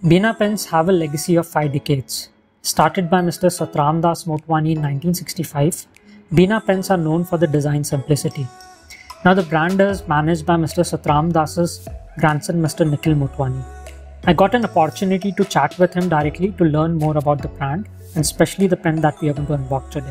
Bina pens have a legacy of 5 decades. Started by Mr. Satram Das Motwani in 1965, Bina pens are known for the design simplicity. Now the brand is managed by Mr. Satram Das's grandson Mr. Nikhil Motwani. I got an opportunity to chat with him directly to learn more about the brand and especially the pen that we are going to unbox today.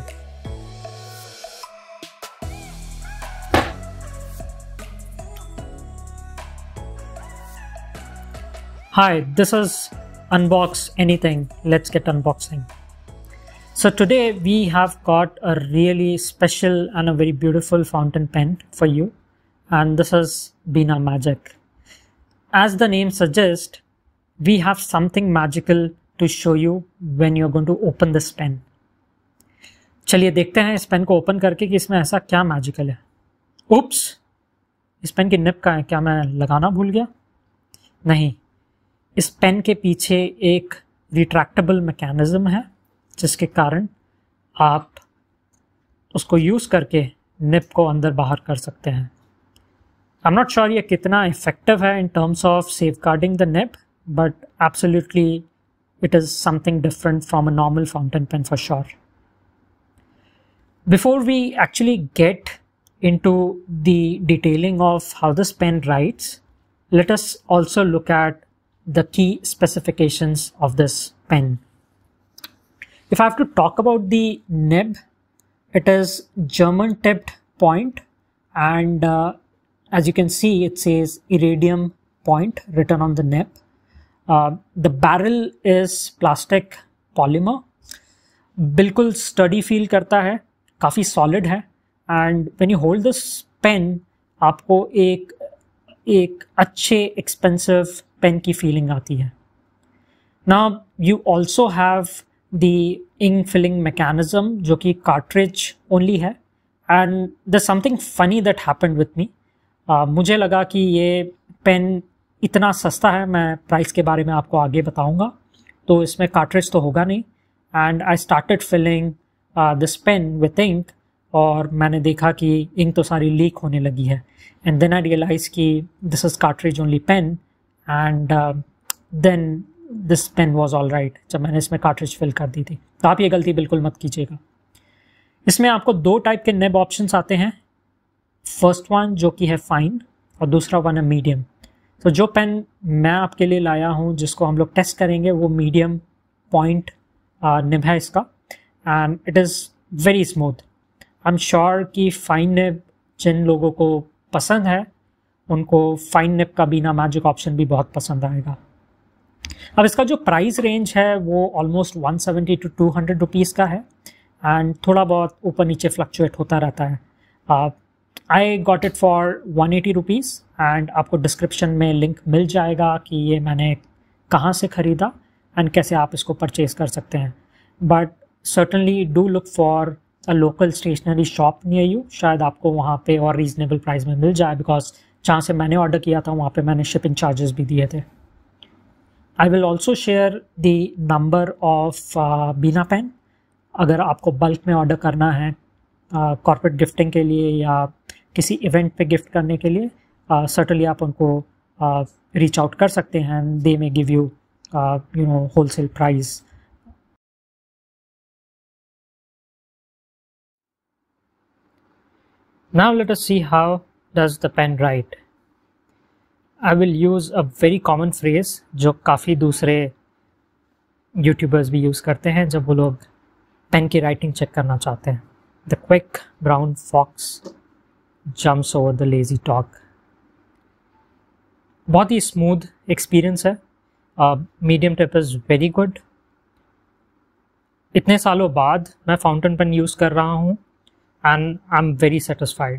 Hi, this is Unbox Anything. Let's get unboxing. So today we have got a really special and a very beautiful fountain pen for you, and this is Bina Magic. As the name suggests, we have something magical to show you when you're going to open this pen. चलिए देखते हैं इस pen को open करके कि इसमें ऐसा क्या मैजिकल है. उप्स, इस पेन की निब कहाँ है? क्या मैं लगाना भूल गया? नहीं, इस पेन के पीछे एक रिट्रैक्टेबल मैकेनिज्म है जिसके कारण आप उसको यूज़ करके निब को अंदर बाहर कर सकते हैं. आई एम नॉट श्योर ये कितना इफेक्टिव है in terms of safeguarding the nib, but absolutely it is something different from a normal fountain pen for sure. Before we actually get into the detailing of how this pen writes, let us also look at the key specifications of this pen. If I have to talk about the nib, it is German tipped point, and as you can see it says iridium point written on the nib. The barrel is plastic polymer, बिल्कुल sturdy feel करता है, काफ़ी solid है, and when you hold this pen आपको एक अच्छे expensive pen की feeling आती है. Now you also have the ink filling mechanism जो कि कार्ट्रिज ओनली है, and the something funny that happened with me. मुझे लगा कि ये पेन इतना सस्ता है, मैं प्राइस के बारे में आपको आगे बताऊंगा, तो इसमें कार्ट्रिज तो होगा नहीं, and I started filling this pen with ink, और मैंने देखा कि इंक तो सारी लीक होने लगी है, एंड देन आई रियलाइज कि this is cartridge only pen, and then this pen was all right जब मैंने इसमें कार्ट्रिज फिल कर दी थी. तो आप ये गलती बिल्कुल मत कीजिएगा. इसमें आपको दो टाइप के निब ऑप्शंस आते हैं. फर्स्ट वन जो कि है फाइन और दूसरा वन है मीडियम. तो जो पेन मैं आपके लिए लाया हूँ जिसको हम लोग टेस्ट करेंगे वो मीडियम पॉइंट निब है इसका, and it is very smooth. I'm sure कि फाइन निब जिन लोगों को पसंद है उनको फाइन निब का बीना मैजिक ऑप्शन भी बहुत पसंद आएगा. अब इसका जो प्राइस रेंज है वो ऑलमोस्ट 170 to 200 रुपीज़ का है, एंड थोड़ा बहुत ऊपर नीचे फ्लक्चुएट होता रहता है. I got it for 180 rupees, and आपको डिस्क्रिप्शन में लिंक मिल जाएगा कि ये मैंने कहाँ से ख़रीदा एंड कैसे आप इसको परचेज़ कर सकते हैं. But certainly do look for a local stationery shop near you. शायद आपको वहाँ पे और रीजनेबल प्राइस में मिल जाए, बिकॉज जहाँ से मैंने ऑर्डर किया था वहाँ पे मैंने शिपिंग चार्जेस भी दिए थे. I will also share the number of बीना पेन. अगर आपको बल्क में ऑर्डर करना है कॉर्पोरेट गिफ्टिंग के लिए या किसी इवेंट पे गिफ्ट करने के लिए, सर्टनली आप उनको रीच आउट कर सकते हैं, and they may give you wholesale price. Now let us see how does the pen write. I will use a very common phrase जो काफ़ी दूसरे यूट्यूबर्स भी यूज़ करते हैं जब वो लोग पेन की राइटिंग चेक करना चाहते हैं. The quick brown fox jumps over the lazy dog. बहुत ही स्मूथ एक्सपीरियंस है. Medium tip is very good. इतने सालों बाद मैं फाउंटेन पेन यूज़ कर रहा हूँ, and I'm very satisfied.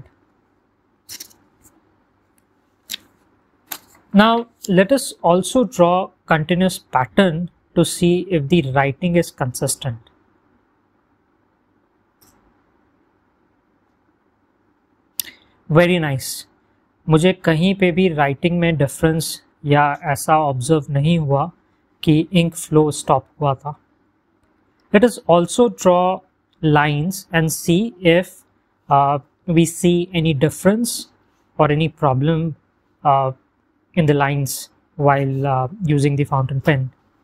Now let us also draw continuous pattern to see if the writing is consistent. Very nice. मुझे कहीं पे भी राइटिंग में डिफरेंस या ऐसा ऑब्जर्व नहीं हुआ कि इंक फ्लो स्टॉप हुआ था. Let us also draw lines and see if we see any difference or any problem in the lines while using the fountain pen.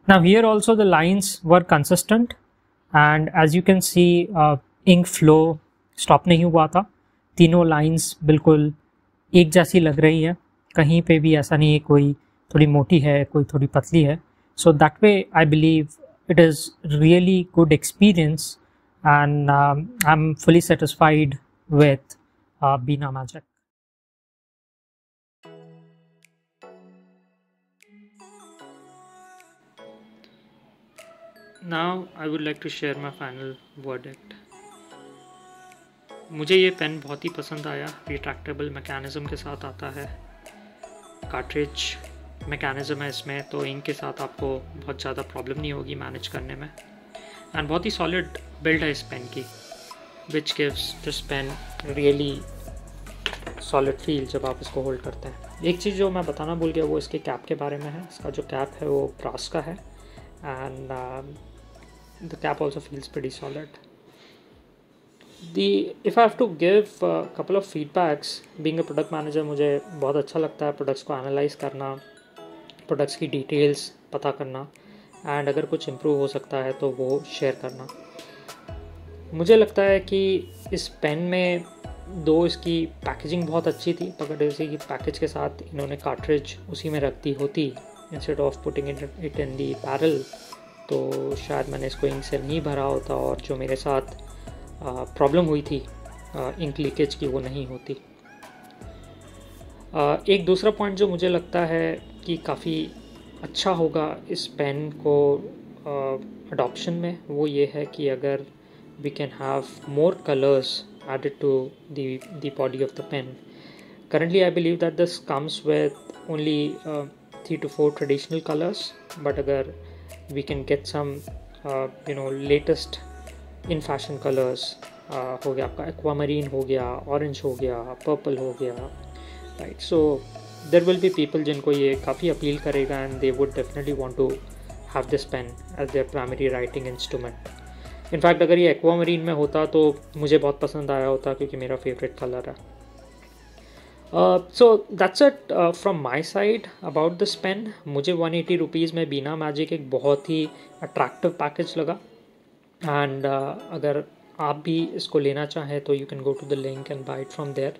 Now here also the lines were consistent, and as you can see ink flow stop नहीं हुआ था. तीनों lines बिल्कुल एक जैसी लग रही है, कहीं पे भी ऐसा नहीं है कोई थोड़ी मोटी है कोई थोड़ी पतली है. So that way I believe it is really good experience, and I'm fully satisfied with Bina Magic. Now I would like to share my final verdict. मुझे ये पेन बहुत ही पसंद आया. रिट्रैक्टेबल मैकेनिज़्म के साथ आता है, कार्ट्रिज मैकेनिज़्म है इसमें, तो इंक के साथ आपको बहुत ज़्यादा प्रॉब्लम नहीं होगी मैनेज करने में. एंड बहुत ही सॉलिड बिल्ड है इस पेन की, which gives this pen really solid feel जब आप इसको होल्ड करते हैं. एक चीज़ जो मैं बताना भूल गया वो इसके कैप के बारे में है. इसका जो कैप है वो ब्रास का है, and the cap also feels pretty solid. If I have to give a couple of feedbacks, being a product manager मुझे बहुत अच्छा लगता है प्रोडक्ट्स को एनालाइज करना, प्रोडक्ट्स की डिटेल्स पता करना, एंड अगर कुछ इम्प्रूव हो सकता है तो वो शेयर करना. मुझे लगता है कि इस पेन में दो इसकी पैकेजिंग बहुत अच्छी थी, अगर इसी की पैकेज के साथ इन्होंने कार्ट्रिज उसी में रख दी होती instead of putting it in the barrel, तो शायद मैंने इसको इंक से नहीं भरा होता और जो मेरे साथ प्रॉब्लम हुई थी इंक लीकेज की वो नहीं होती. एक दूसरा पॉइंट जो मुझे लगता है कि काफ़ी अच्छा होगा इस पेन को अडॉप्शन में, वो ये है कि अगर we can have more colours added to the body of the pen. Currently I believe that this comes with only 3 to 4 traditional colours, but अगर we can get some latest in fashion colours, हो गया आपका aquamarine, हो गया orange, हो गया purple, हो गया right. So there will be people जिनको ये काफ़ी अपील करेगा, and they would definitely want to have this pen as their primary writing instrument. In fact अगर ये एक्वामरीन में होता तो मुझे बहुत पसंद आया होता, क्योंकि मेरा फेवरेट कलर है. So that's it from my side about this pen. मुझे 180 रुपीज़ में बीना मैजिक एक बहुत ही अट्रैक्टिव पैकेज लगा, एंड अगर आप भी इसको लेना चाहें तो you can go to the link and buy it from there.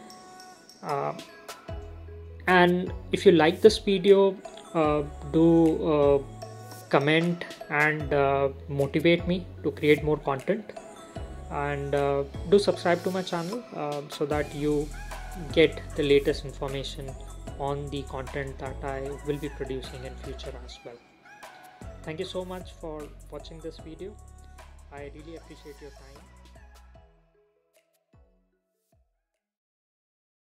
And if you like this video, do comment and motivate me to create more content, and do subscribe to my channel so that you get the latest information on the content that I will be producing in future as well. Thank you so much for watching this video. I really appreciate your time.